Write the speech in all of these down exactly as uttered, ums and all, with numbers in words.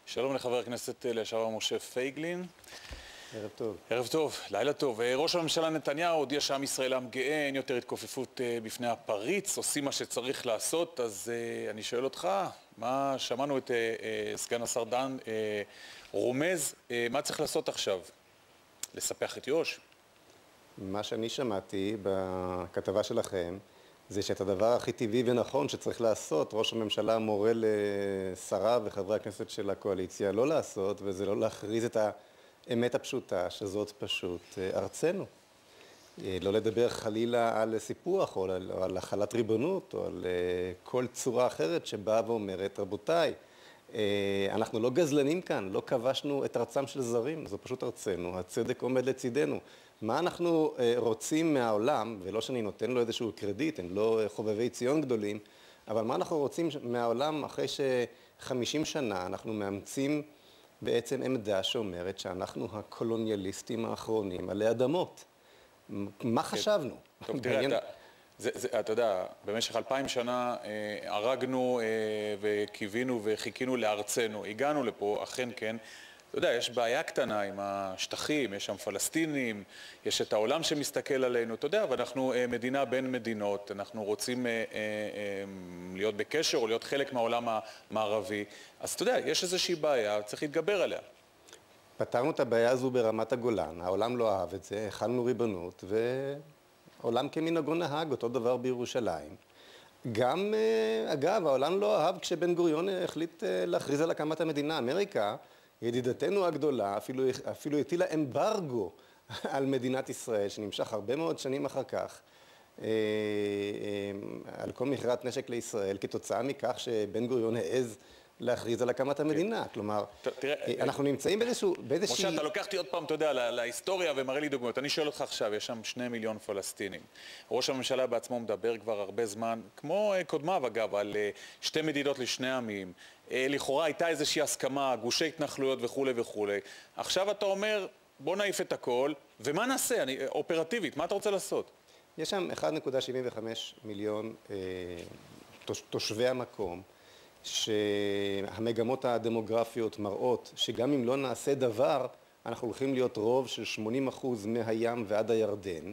שלום לחבר הכנסת לשעבר משה פייגלין. ערב טוב. ערב טוב, לילה טוב. ראש הממשלה נתניהו הודיע שעם ישראל עם גאה, אין יותר התכופפות בפני הפריץ, עושים מה שצריך לעשות, אז אני שואל אותך, מה שמענו את סגן השר דן רומז, מה צריך לעשות עכשיו? לספח את יו"ש? מה שאני שמעתי בכתבה שלכם, זה שאת הדבר הכי טבעי ונכון שצריך לעשות, ראש הממשלה מורה לשרה וחברי הכנסת של הקואליציה לא לעשות, וזה לא להכריז את האמת הפשוטה, שזאת פשוט ארצנו. לא לדבר חלילה על סיפוח, או על, או על החלת ריבונות, או על כל צורה אחרת שבאה ואומרת, רבותיי, אנחנו לא גזלנים כאן, לא כבשנו את ארצם של זרים, זו פשוט ארצנו, הצדק עומד לצידנו. מה אנחנו רוצים מהעולם, ולא שאני נותן לו איזשהו קרדיט, הם לא חובבי ציון גדולים, אבל מה אנחנו רוצים מהעולם אחרי שחמישים שנה אנחנו מאמצים בעצם עמדה שאומרת שאנחנו הקולוניאליסטים האחרונים עלי אדמות. מה חשבנו? טוב, תראה, אתה... זה, זה, אתה יודע, במשך אלפיים שנה אה, הרגנו אה, וקיווינו וחיכינו לארצנו, הגענו לפה, אכן כן. אתה יודע, יש בעיה קטנה עם השטחים, יש שם פלסטינים, יש את העולם שמסתכל עלינו, אתה יודע, ואנחנו אה, מדינה בין מדינות, אנחנו רוצים אה, אה, אה, להיות בקשר או להיות חלק מהעולם המערבי, אז אתה יודע, יש איזושהי בעיה, צריך להתגבר עליה. פתרנו את הבעיה הזו ברמת הגולן, העולם לא אהב את זה, החלנו ריבונות ו... עולם כמנהגו נהג, אותו דבר בירושלים. גם, אגב, העולם לא אהב כשבן גוריון החליט להכריז על הקמת המדינה. אמריקה, ידידתנו הגדולה, אפילו, אפילו הטילה אמברגו על מדינת ישראל, שנמשך הרבה מאוד שנים אחר כך, על כל מכירת נשק לישראל, כתוצאה מכך שבן גוריון העז להכריז על הקמת המדינה. כלומר, אנחנו נמצאים באיזשהו... משה, אתה לוקחתי עוד פעם, אתה יודע, להיסטוריה ומראה לי דוגמאות. אני שואל אותך עכשיו, יש שם שני מיליון פלסטינים. ראש הממשלה בעצמו מדבר כבר הרבה זמן, כמו קודמיו אגב, על שתי מדינות לשני עמים. לכאורה הייתה איזושהי הסכמה, גושי התנחלויות וכו' וכו'. עכשיו אתה אומר, בוא נעיף את הכל, ומה נעשה? אני, אופרטיבית, מה אתה רוצה לעשות? יש שם אחת נקודה שבעים וחמש מיליון אה, תושבי המקום, שהמגמות הדמוגרפיות מראות שגם אם לא נעשה דבר, אנחנו הולכים להיות רוב של שמונים אחוז מהים ועד הירדן.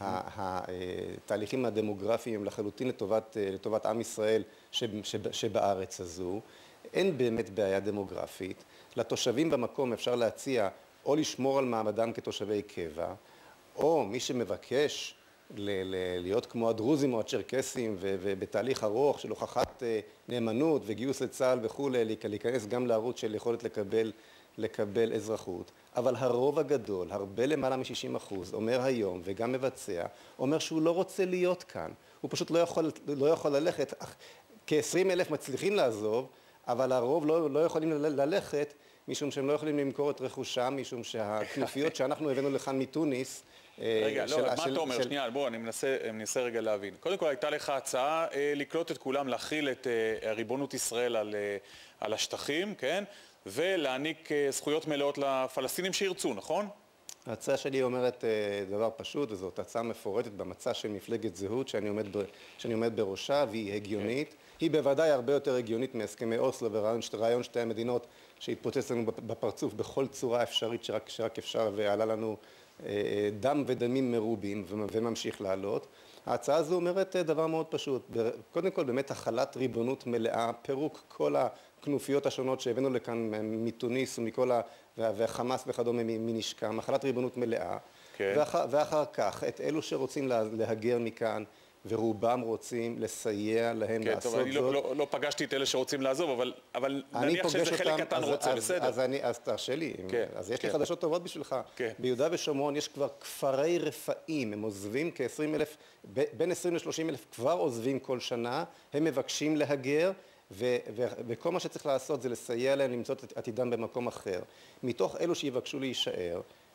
התהליכים הדמוגרפיים הם לחלוטין לטובת, לטובת עם ישראל שבארץ הזו. אין באמת בעיה דמוגרפית. לתושבים במקום אפשר להציע או לשמור על מעמדם כתושבי קבע, או מי שמבקש להיות כמו הדרוזים או הצ'רקסים ובתהליך ארוך של הוכחת נאמנות וגיוס לצה"ל וכו', להיכנס גם לערוץ של יכולת לקבל, לקבל אזרחות. אבל הרוב הגדול, הרבה למעלה מ-שישים אחוז, אומר היום וגם מבצע, אומר שהוא לא רוצה להיות כאן. הוא פשוט לא יכול, לא יכול ללכת. כ-עשרים אלף מצליחים לעזוב, אבל הרוב לא, לא יכולים ללכת, משום שהם לא יכולים למכור את רכושם, משום שהכנופיות שאנחנו הבאנו לכאן מתוניס, רגע, לא, מה אתה אומר? שנייה, בוא, אני מנסה רגע להבין. קודם כל, הייתה לך הצעה לקלוט את כולם, להכיל את ריבונות ישראל על השטחים, כן? ולהעניק זכויות מלאות לפלסטינים שירצו, נכון? ההצעה שלי אומרת דבר פשוט, וזאת הצעה מפורטת במצע של מפלגת זהות, שאני עומד, שאני עומד בראשה, והיא הגיונית. היא בוודאי הרבה יותר הגיונית מהסכמי אוסלו ורעיון שתי המדינות, שהתפוצץ לנו בפרצוף בכל צורה אפשרית שרק, שרק אפשר, ועלה לנו דם ודמים מרובים וממשיך לעלות. ההצעה הזו אומרת דבר מאוד פשוט. קודם כל, באמת החלת ריבונות מלאה, פירוק כל הכנופיות השונות שהבאנו לכאן מתוניס ומכל ה... והחמאס וכדומה מנשקם, החלת ריבונות מלאה. כן. ואחר, ואחר כך, את אלו שרוצים להגר מכאן, ורובם רוצים לסייע להם כן, לעשות טוב, אני זאת. לא, לא, לא פגשתי את אלה שרוצים לעזוב, אבל, אבל נניח שזה חלק אותם, קטן אז, רוצה, אז, בסדר. אז, אני, אז תרשה לי, כן, אז יש כן. לי חדשות טובות בשבילך. כן. ביהודה ושומרון יש כבר כפרי רפאים, הם עוזבים כ-עשרים אלף, בין עשרים ל-שלושים אלף כבר עוזבים כל שנה, הם מבקשים להגר, ו- ו- וכל מה שצריך לעשות זה לסייע להם למצוא את עתידם במקום אחר. מתוך אלו שיבקשו להישאר,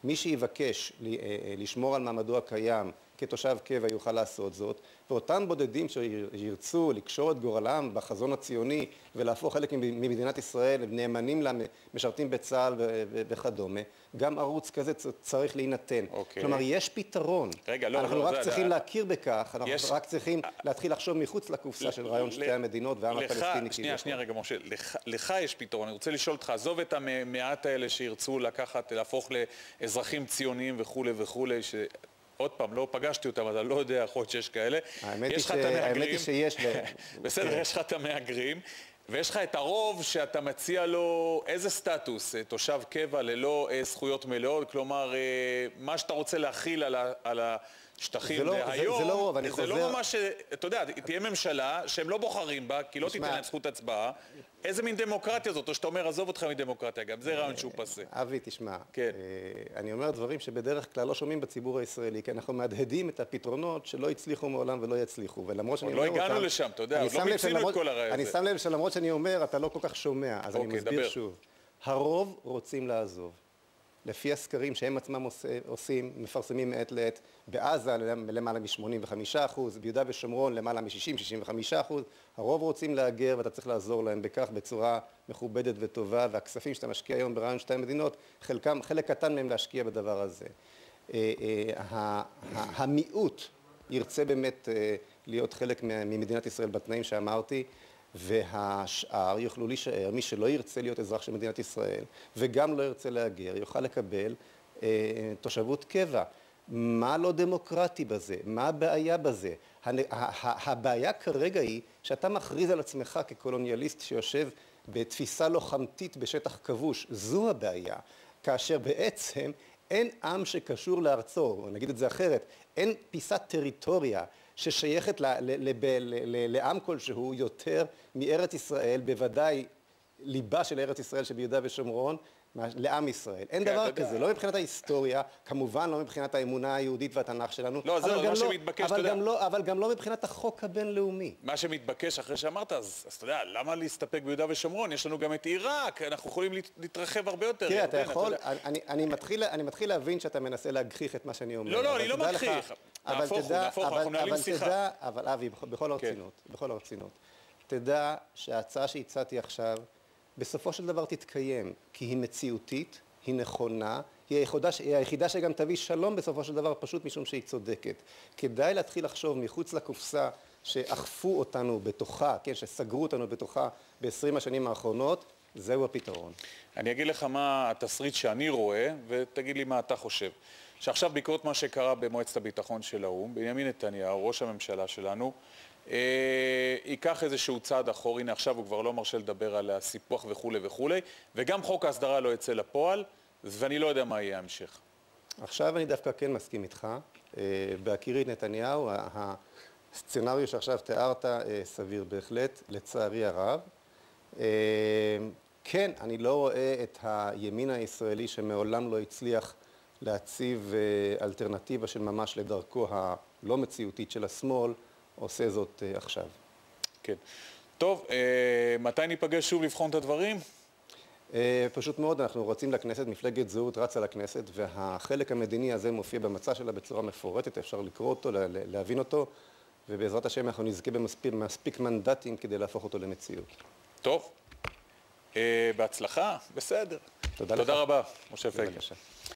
מי שיבקש לשמור על מעמדו הקיים כתושב קבע יוכל לעשות זאת, ואותם בודדים שירצו לקשור את גורלם בחזון הציוני ולהפוך חלק ממדינת ישראל, נאמנים לה, משרתים בצה"ל וכדומה, גם ערוץ כזה צריך להינתן. אוקיי. כלומר, יש פתרון. רגע, לא, אנחנו לא, רק זה, צריכים זה... להכיר בכך, אנחנו יש... רק צריכים להתחיל לחשוב מחוץ לקופסה של רעיון שתי המדינות והעם הפלסטיני. שנייה, שנייה רגע, משה, לך, לך יש פתרון. אני רוצה לשאול אותך, עזוב את המעט האלה שירצו לקחת, להפוך לאזרחים ציוניים וכו' וכו', ש... עוד פעם, לא פגשתי אותם, אתה לא יודע, יכול להיות שיש כאלה. האמת היא שיש. בסדר, יש לך את המהגרים, ויש לך את הרוב שאתה מציע לו איזה סטטוס, תושב קבע ללא זכויות מלאות, כלומר, מה שאתה רוצה להכיל על השטחים היום, זה לא רוב, אני חוזר... זה לא ממש, אתה יודע, תהיה ממשלה שהם לא בוחרים בה, כי לא תיתן להם זכות הצבעה, איזה מין דמוקרטיה זאת, או שאתה אומר, עזוב אותך מדמוקרטיה, גם זה רעיון שהוא פסה. אבי, תשמע, אני אומר דברים שבדרך כלל לא שומעים בציבור הישראלי, כי אנחנו מהדהדים את הפתרונות שלא הצליחו מעולם ולא יצליחו, ולמרות שאני אומר אותם... עוד לא הגענו לשם, אתה יודע, עוד לא מיצינו את כל הרעי הזה. אני שם לב שלמרות שאני אומר, אתה לא כל כך שומע, אז אני מסביר שוב. הרוב רוצים לעזוב. לפי הסקרים שהם עצמם עושים, מפרסמים מעת לעת, בעזה למעלה מ-שמונים וחמישה אחוז, ביהודה ושומרון למעלה מ-שישים עד שישים וחמישה אחוז, הרוב רוצים להגר ואתה צריך לעזור להם בכך בצורה מכובדת וטובה, והכספים שאתה משקיע היום ברעיון שתי המדינות, חלקם, חלק קטן מהם להשקיע בדבר הזה. המיעוט ירצה באמת להיות חלק ממדינת ישראל בתנאים שאמרתי, והשאר יוכלו להישאר, מי שלא ירצה להיות אזרח של מדינת ישראל וגם לא ירצה להגר, יוכל לקבל אה, תושבות קבע. מה לא דמוקרטי בזה? מה הבעיה בזה? הבעיה כרגע היא שאתה מכריז על עצמך כקולוניאליסט שיושב בתפיסה לוחמתית בשטח כבוש. זו הבעיה, כאשר בעצם אין עם שקשור לארצו, נגיד את זה אחרת, אין פיסת טריטוריה ששייכת לעם כלשהו יותר מארץ ישראל, בוודאי ליבה של ארץ ישראל שביהודה ושומרון, לעם ישראל. אין דבר כזה, לא מבחינת ההיסטוריה, כמובן לא מבחינת האמונה היהודית והתנ"ך שלנו, לא, זהו, מה שמתבקש, אתה יודע. אבל גם לא מבחינת החוק הבינלאומי. מה שמתבקש אחרי שאמרת, אז אתה יודע, למה להסתפק ביהודה ושומרון? יש לנו גם את עיראק, אנחנו יכולים להתרחב הרבה יותר. תראה, אתה יכול, אני מתחיל להבין שאתה מנסה להגחיך את מה שאני אומר. לא, לא, אני לא מגחיך. נהפוך הוא, נהפוך הוא, אנחנו מנהלים שיחה. אבל אבי, בכל הרצינות, בכל הרצינות, תדע שההצעה שהצעתי עכשיו, בסופו של דבר תתקיים, כי היא מציאותית, היא נכונה, היא היחידה, היא היחידה שגם תביא שלום בסופו של דבר, פשוט משום שהיא צודקת. כדאי להתחיל לחשוב מחוץ לקופסה שאכפו אותנו בתוכה, כן, שסגרו אותנו בתוכה ב-עשרים השנים האחרונות, זהו הפתרון. אני אגיד לך מה התסריט שאני רואה, ותגיד לי מה אתה חושב. שעכשיו בעקבות מה שקרה במועצת הביטחון של האו"ם, בנימין נתניהו, ראש הממשלה שלנו, אה, ייקח איזשהו צעד אחור, הנה עכשיו הוא כבר לא מרשה לדבר על הסיפוח וכו' וכו', וגם חוק ההסדרה לא יצא לפועל, ואני לא יודע מה יהיה ההמשך. עכשיו אני דווקא כן מסכים איתך, אה, בהכירי את נתניהו, הסצנריו שעכשיו תיארת אה, סביר בהחלט, לצערי הרב. אה, כן, אני לא רואה את הימין הישראלי שמעולם לא הצליח להציב אה, אלטרנטיבה של ממש לדרכו הלא מציאותית של השמאל, עושה זאת uh, עכשיו. כן. טוב, אה, מתי ניפגש שוב לבחון את הדברים? אה, פשוט מאוד, אנחנו רוצים לכנסת, מפלגת זהות רצה לכנסת, והחלק המדיני הזה מופיע במצע שלה בצורה מפורטת, אפשר לקרוא אותו, לה, להבין אותו, ובעזרת השם אנחנו נזכה במספיק מספיק מנדטים כדי להפוך אותו למציאות. טוב, אה, בהצלחה, בסדר. תודה, תודה לך. רבה, משה פייגלין. בבקשה.